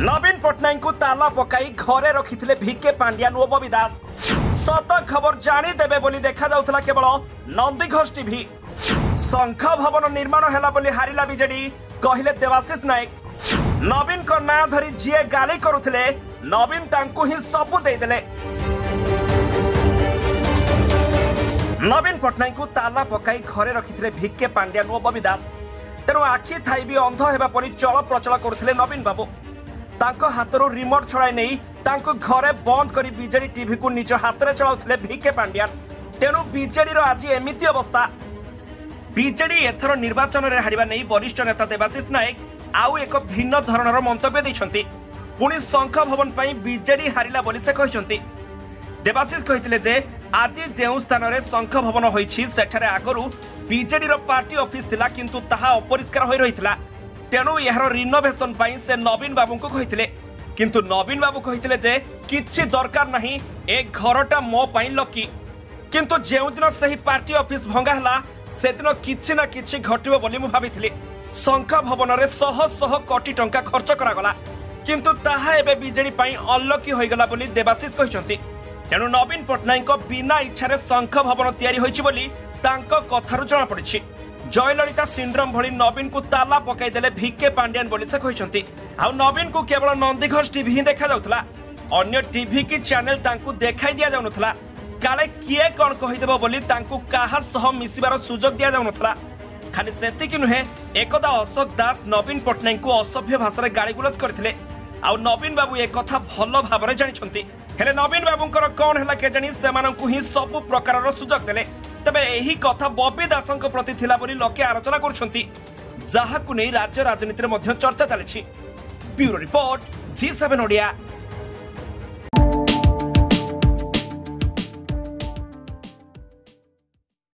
नवीन पट्टनायक को ताला पकाई घरे रखिथिले भिके पांड्यान और बबी दास। सत खबर जानी देबे बोली देखा जाउथला केवल नंदीघोष टीवी। शंख भवन निर्माण हैला बोली हारिला बीजेडी कहिले देवाशीष नायक। नवीन को ना धरी जीए गाली करुथिले नवीन तांकु ही सबु दे देले। नवीन पट्टनायक को ताला पकाई घरे रखिथिले भिके पांड्यान और बबी दास। तेणु आखि थाई भी अंध हेबा परी चल प्रचल करुथिले नवीन बाबू। तांको हाथरू रिमोट छड़ाई नहीं तांको घरे बंद करी बीजेडी टीवी को निज हाथ में चलाउथिले भिके पांड्यान। तेणु बीजेडी रो आज एमिति अवस्था। बीजेडी एथर निर्वाचन रे हारिबा नहीं वरिष्ठ नेता देवाशीष नायक आउ एक भिन्न धरणर मंतव्य दैछंती। पुणी शंख भवन पई बीजेडी हारिला बोली से कहिसंती। देवाशीष कहितले जे आज जेउ स्थान रे शंख भवन होईछि सेठारे आगरु बीजेडी रो पार्टी ऑफिस थिला किंतु ताहा अपरिष्कार होई रहितला। तेणु यार रिनोवेशन पाई से नवीन बाबू को कहितले किंतु नवीन बाबू कहितले जे किछि दरकार नहीं ए घरटा मो पाई लकी। किंतु जेउ दिन सही पार्टी ऑफिस भंगा हला से दिन किछि ना किछि घटिबो बोली मु भाबिथिली। शंख भवन रे शह शह कोटी टंका खर्च करा गला किंतु ताहा एबे बीजेडी पाई अनलकी होई गला बोली देवाशीष कहिसंती। तेणु नवीन पट्टनायक को बिना इच्छा शंख भवन तैयारी होईछि बोली तांको कथारु जणा पड़िछि। जयललिता सिंड्रोम भली नवीन को ताला पकाई देले भिके पांड्यान बोली से कहिसंती। आ नवीन को केवल नंदीघोष टीवी ही देखा जाउथला। अन्य टीवी की चैनल तांकु देखाई दिया जाउनथला। काले किए कोन कहिदेबो बोली तांकु काहा सह मिसिबार सुजोग दिया जाउनथला। खाली सेतिकि नुहे एकदा अशोक दास नवीन पट्टनायक को असभ्य भाषा रे गाली गुलज करथिले। आ नवीन बाबू ए कथा भलो भाबरे जानिछंती। हेले नवीन बाबूंकर कोन हला के जानि सेमानंकु ही सब प्रकारर सुजोग देले। तबे एही कथा बबी दासंक प्रति थिला बोली लोके आलोचना करुछंती जाहाकु नै राज्य राजनीति रे मध्य चर्चा चलिछि। Bureau report G7 Odia.